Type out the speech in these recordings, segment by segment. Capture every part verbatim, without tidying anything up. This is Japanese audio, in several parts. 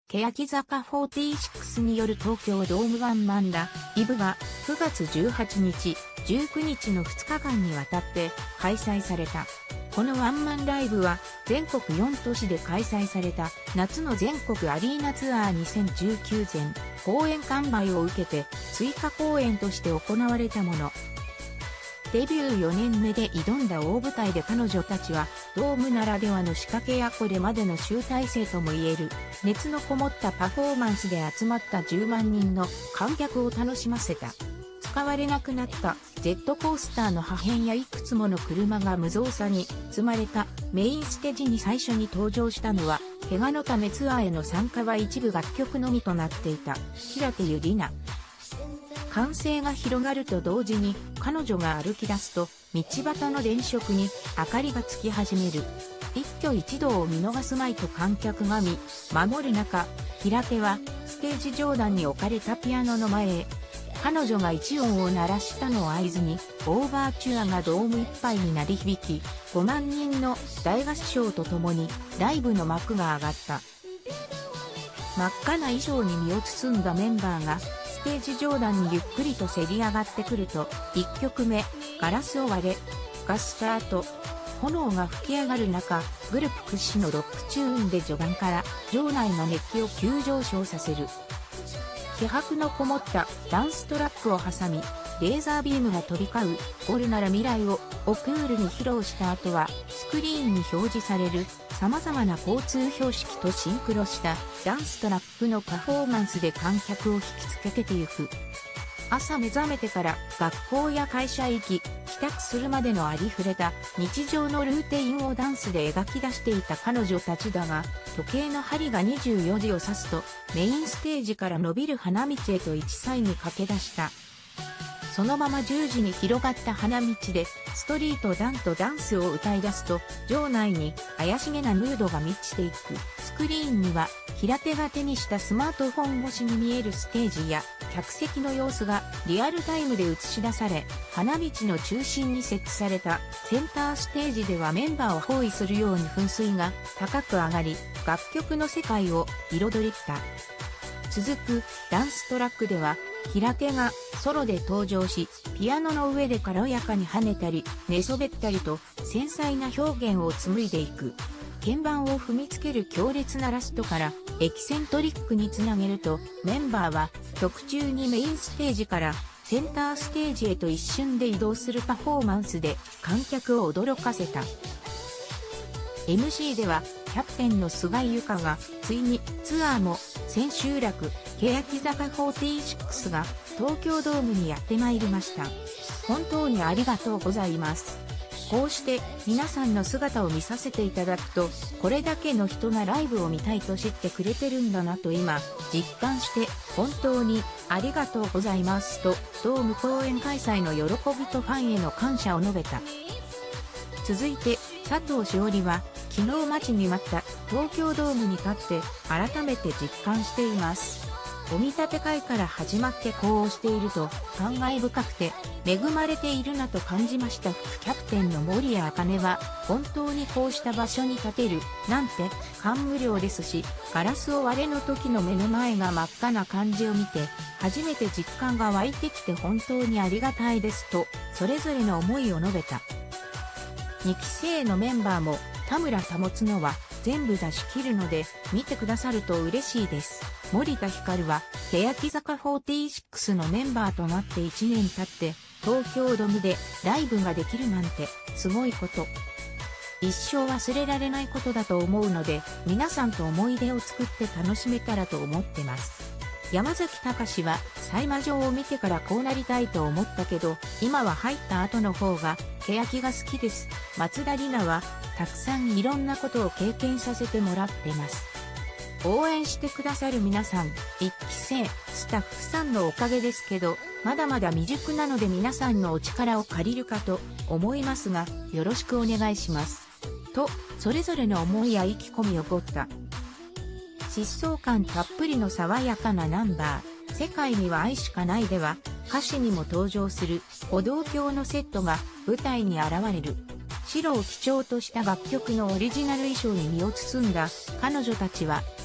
欅坂フォーティーシックスによる東京ドームワンマンライブがくがつじゅうはちにち、じゅうくにちのふつかかんにわたって開催された。このワンマンライブは全国よんとしで開催された夏の全国アリーナツアーにせんじゅうきゅう前公演完売を受けて追加公演として行われたもの。デビューよねんめで挑んだ大舞台で彼女たちはドームならではの仕掛けやこれまでの集大成ともいえる熱のこもったパフォーマンスで集まったじゅうまんにんの観客を楽しませた。使われなくなったジェットコースターの破片やいくつもの車が無造作に積まれたメインステージに最初に登場したのは怪我のためツアーへの参加は一部楽曲のみとなっていた平手友梨奈。歓声が広がると同時に彼女が歩き出すと道端の電飾に明かりがつき始める。一挙一動を見逃すまいと観客が見守る中、平手はステージ上段に置かれたピアノの前へ。彼女が一音を鳴らしたのを合図にオーバーチュアがドームいっぱいに鳴り響き、ごまんにんの大合唱とともにライブの幕が上がった。真っ赤な衣装に身を包んだメンバーがステージ上段にゆっくりとせり上がってくると、いっきょくめ、ガラスを割れがスタート。炎が吹き上がる中、グループ屈指のロックチューンで序盤から場内の熱気を急上昇させる。気迫のこもったダンストラックを挟み、レーザービームが飛び交う、ゴルなら未来を、をクールに披露した後は、スクリーンに表示される、様々な交通標識とシンクロしたダンストラックのパフォーマンスで観客を引きつけてゆく。朝目覚めてから学校や会社行き、帰宅するまでのありふれた日常のルーティンをダンスで描き出していた彼女たちだが、時計の針がにじゅうよじを指すとメインステージから伸びる花道へと一切に駆け出した。そのままじゅうじに広がった花道でストリートダンとダンスを歌い出すと場内に怪しげなムードが満ちていく。スクリーンには平手が手にしたスマートフォン越しに見えるステージや客席の様子がリアルタイムで映し出され、花道の中心に設置されたセンターステージではメンバーを包囲するように噴水が高く上がり、楽曲の世界を彩りった。続くダンストラックでは平手がソロで登場し、ピアノの上で軽やかに跳ねたり寝そべったりと繊細な表現を紡いでいく。鍵盤を踏みつける強烈なラストからエキセントリックにつなげると、メンバーは曲中にメインステージからセンターステージへと一瞬で移動するパフォーマンスで観客を驚かせた。エムシー ではキャプテンの菅井友香がついにツアーも千秋楽、欅坂フォーティーシックスが東京ドームにやってまいりました。本当にありがとうございます。こうして皆さんの姿を見させていただくと、これだけの人がライブを見たいと知ってくれてるんだなと今実感して本当にありがとうございますとドーム公演開催の喜びとファンへの感謝を述べた。続いて佐藤栞里は昨日待ちに待った東京ドームに立って改めて実感しています。お見立て会から始まってこうしていると感慨深くて恵まれているなと感じました。副キャプテンの守谷茜は本当にこうした場所に立てるなんて感無量ですし、ガラスを割れの時の目の前が真っ赤な感じを見て初めて実感が湧いてきて本当にありがたいですとそれぞれの思いを述べた。にき生のメンバーも田村保つのは全部出し切るので見てくださると嬉しいです。森田ひかるは欅坂フォーティーシックスのメンバーとなっていちねん経って東京ドームでライブができるなんてすごいこと。一生忘れられないことだと思うので皆さんと思い出を作って楽しめたらと思ってます。山崎隆はサイマ城を見てからこうなりたいと思ったけど今は入った後の方が欅が好きです。松田里奈はたくさんいろんなことを経験させてもらってます。応援してくださる皆さん、一期生、スタッフさんのおかげですけど、まだまだ未熟なので皆さんのお力を借りるかと思いますが、よろしくお願いします。と、それぞれの思いや意気込みを語った。疾走感たっぷりの爽やかなナンバー、世界には愛しかないでは、歌詞にも登場する歩道橋のセットが舞台に現れる。白を基調とした楽曲のオリジナル衣装に身を包んだ彼女たちは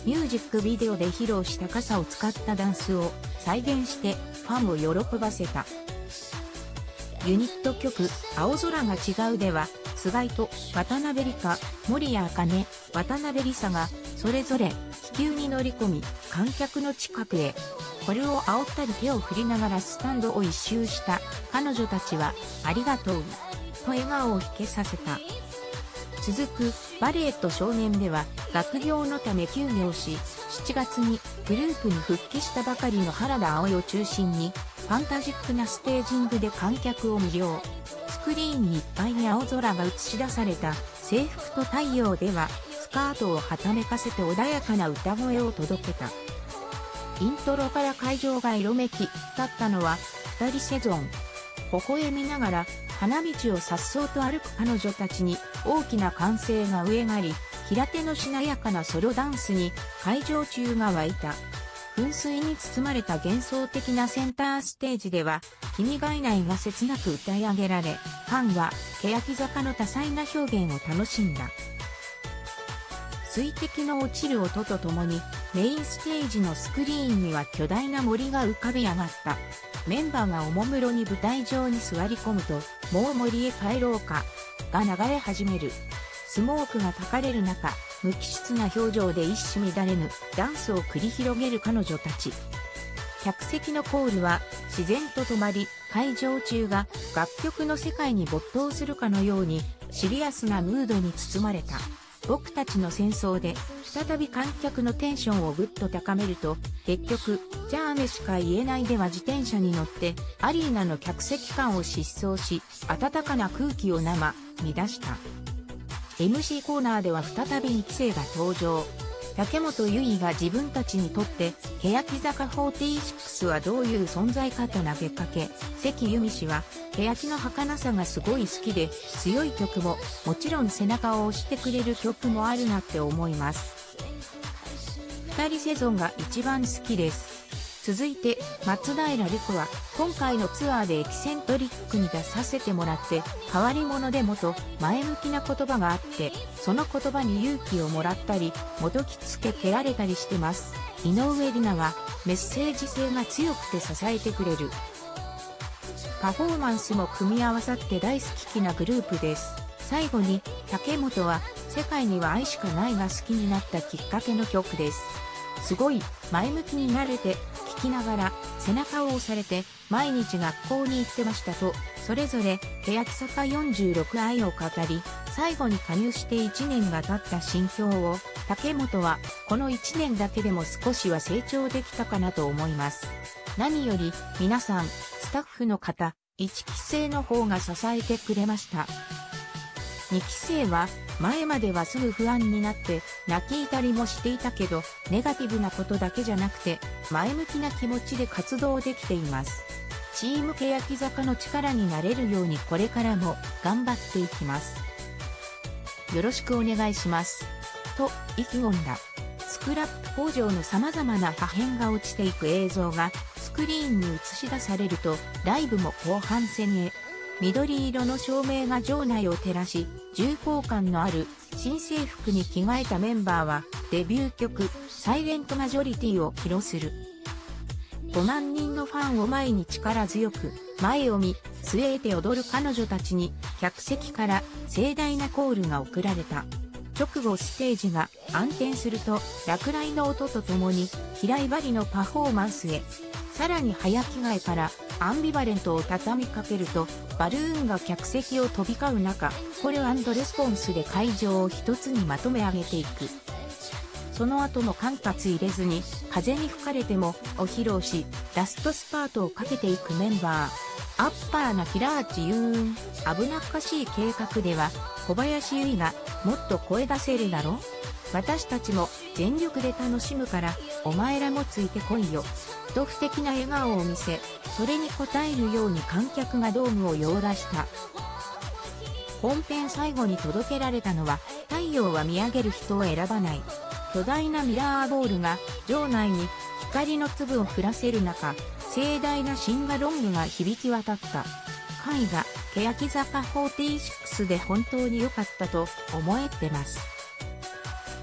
ミュージックビデオで披露した傘を使ったダンスを再現してファンを喜ばせた。ユニット曲、青空が違うでは、菅井と渡辺梨香、守谷茜、渡辺梨沙が、それぞれ気球に乗り込み、観客の近くへ。これを煽ったり手を振りながらスタンドを一周した彼女たちは、ありがとう、と笑顔を引けさせた。続くバレエと少年では、学業のため休業し、しちがつにグループに復帰したばかりの原田葵を中心に、ファンタジックなステージングで観客を魅了。スクリーンにいっぱいに青空が映し出された制服と太陽では、スカートをはためかせて穏やかな歌声を届けた。イントロから会場が色めき立ったのは、二人セゾン。微笑みながら、花道を颯爽と歩く彼女たちに大きな歓声が上がり、平手のしなやかなソロダンスに会場中が湧いた。噴水に包まれた幻想的なセンターステージでは、君がいないが切なく歌い上げられ、ファンは、欅坂の多彩な表現を楽しんだ。水滴の落ちる音とともに、メインステージのスクリーンには巨大な森が浮かび上がった。メンバーがおもむろに舞台上に座り込むと、もう森へ帰ろうか、が流れ始める。スモークが焚かれる中、無機質な表情で一糸乱れぬダンスを繰り広げる彼女たち。客席のコールは自然と止まり、会場中が楽曲の世界に没頭するかのようにシリアスなムードに包まれた。僕たちの戦争で再び観客のテンションをぐっと高めると、結局、じゃあねしか言えないでは自転車に乗ってアリーナの客席間を疾走し、温かな空気を生、乱した。エムシー コーナーでは再びにき生が登場。竹本結衣が自分たちにとって、欅坂フォーティーシックスはどういう存在かと投げかけ、関由美氏は、欅の儚さがすごい好きで、強い曲も、もちろん背中を押してくれる曲もあるなって思います。二人セゾンが一番好きです。続いて、松平莉子は、今回のツアーでエキセントリックに出させてもらって、変わり者でもと前向きな言葉があって、その言葉に勇気をもらったり、もどきつけ蹴られたりしてます。井上里奈は、メッセージ性が強くて支えてくれる。パフォーマンスも組み合わさって大好きなグループです。最後に、竹本は、世界には愛しかないが好きになったきっかけの曲です。すごい、前向きになれて、聞きながら背中を押されて毎日学校に行ってましたと、それぞれ欅坂よんじゅうろく愛を語り、最後に加入していちねんが経った心境を、竹本はこのいちねんだけでも少しは成長できたかなと思います。何より皆さん、スタッフの方、いちき生の方が支えてくれました。にき生は前まではすぐ不安になって泣き痛りもしていたけど、ネガティブなことだけじゃなくて前向きな気持ちで活動できています。チーム欅坂の力になれるようにこれからも頑張っていきます。よろしくお願いします。と意気込んだ。スクラップ工場の様々な破片が落ちていく映像がスクリーンに映し出されると、ライブも後半戦へ。緑色の照明が場内を照らし、重厚感のある新制服に着替えたメンバーはデビュー曲サイレントマジョリティを披露する。ごまんにんのファンを前に力強く前を見据えて踊る彼女たちに客席から盛大なコールが送られた。直後ステージが暗転すると落雷の音とともに平井張のパフォーマンスへ。さらに早着替えからアンビバレントを畳みかけるとバルーンが客席を飛び交う中、コール&レスポンスで会場を一つにまとめ上げていく。その後も間髪入れずに風に吹かれてもを披露し、ラストスパートをかけていくメンバー。アッパーなキラーチユーン、危なっかしい計画では小林由依がもっと声出せるだろ？私たちも全力で楽しむからお前らもついてこいよ。と不敵な笑顔を見せ、それに応えるように観客がドームを揺らした。本編最後に届けられたのは、太陽は見上げる人を選ばない。巨大なミラーボールが場内に光の粒を降らせる中、盛大なシンガロングが響き渡った。回が欅坂フォーティーシックスで本当に良かったと思えてます。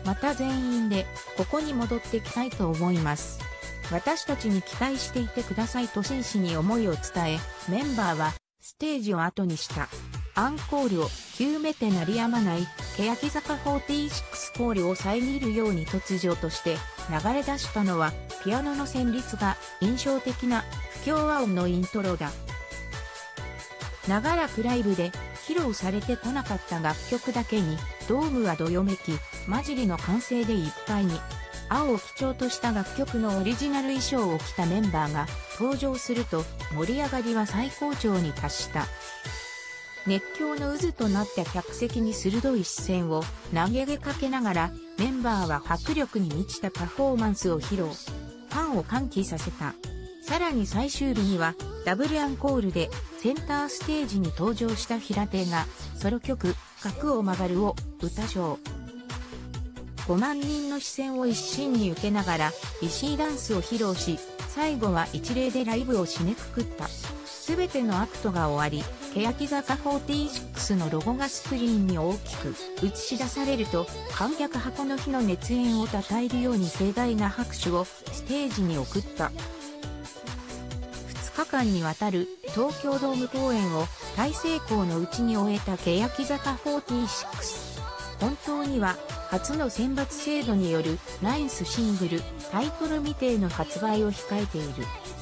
また全員でここに戻ってきたいと思います。私たちに期待していてくださいと真摯に思いを伝え、メンバーはステージを後にした。アンコールを極めて鳴り止まない欅坂フォーティーシックスコールを遮るように突如として流れ出したのはピアノの旋律が印象的な不協和音のイントロだ。長らくライブで披露されてこなかった楽曲だけにドームはどよめき、混じりの歓声でいっぱいに。青を基調とした楽曲のオリジナル衣装を着たメンバーが登場すると盛り上がりは最高潮に達した。熱狂の渦となった客席に鋭い視線を投げかけながらメンバーは迫力に満ちたパフォーマンスを披露。ファンを歓喜させた。さらに最終日にはダブルアンコールでセンターステージに登場した平手がソロ曲角を曲がるを歌唱。ごまんにんの視線を一身に受けながら石井ダンスを披露し、最後は一礼でライブを締めくくった。すべてのアクトが終わり、欅坂フォーティーシックスのロゴがスクリーンに大きく映し出されると、観客はこの日の熱演を称えるように盛大な拍手をステージに送った。ふつかかんにわたる東京ドーム公演を大成功のうちに終えた欅坂フォーティーシックス。本当には初の選抜制度によるナインスシングルタイトル未定の発売を控えている。